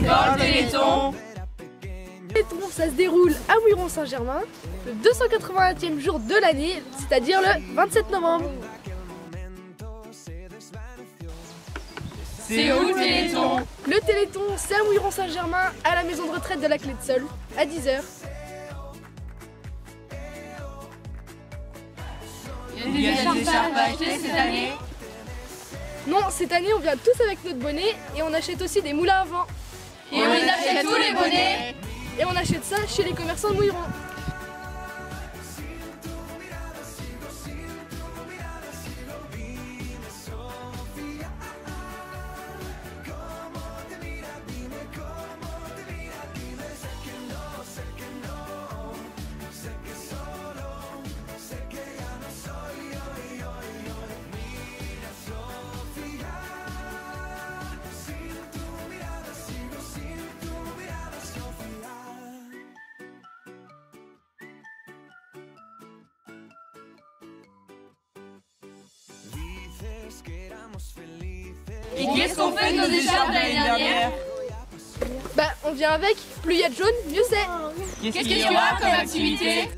dans le Téléthon. Le Téléthon, ça se déroule à Mouilleron-Saint-Germain, le 281e jour de l'année, c'est-à-dire le 27 novembre. C'est où le Téléthon? Le Téléthon, c'est à Mouilleron-Saint-Germain, à la maison de retraite de la Clé de Sol, à 10h. Il y a des écharpes à acheter cette année? Non, cette année, on vient tous avec notre bonnet et on achète aussi des moulins à vent. Et on achète tous les bonnets. Et on achète ça chez les commerçants de Mouilleron. Et qu'est-ce qu'on fait de nos écharpes l'année dernière? Bah, on vient avec, plus il y a de jaune, mieux c'est. Qu'est-ce qu'il y aura comme activité?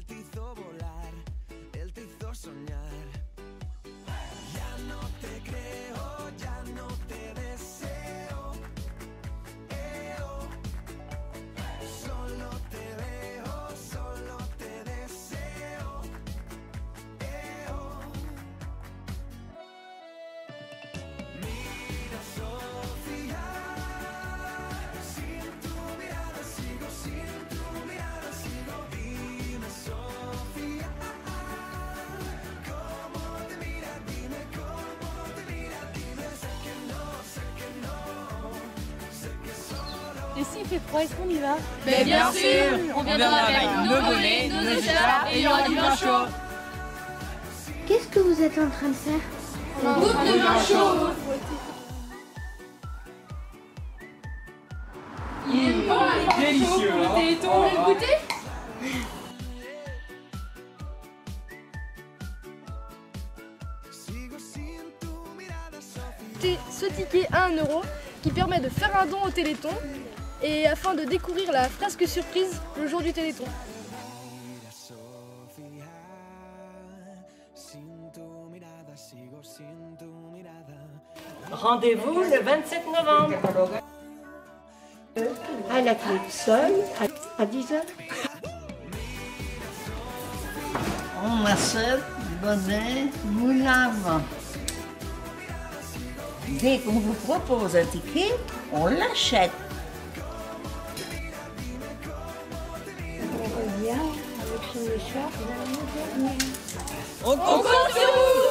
Et s'il fait froid, est-ce qu'on y va? Mais bien sûr, on viendra avec nos bonnets, nos écharpes et il y aura du vin chaud. Qu'est-ce que vous êtes en train de faire? On goûte le vin chaud. Il est bon, il est délicieux. Le Téléthon, vous voulez le goûter? C'est ce ticket à 1 € qui permet de faire un don au Téléthon et afin de découvrir la fresque surprise le jour du Téléthon. Rendez-vous le 27 novembre. À la Clé de Sol, à 10h. On achète bonnet, moulin à vent. Dès qu'on vous propose un ticket, on l'achète. On revient avec son écharpe. On compte sur vous.